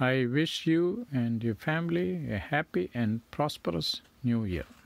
I wish you and your family a happy and prosperous new year.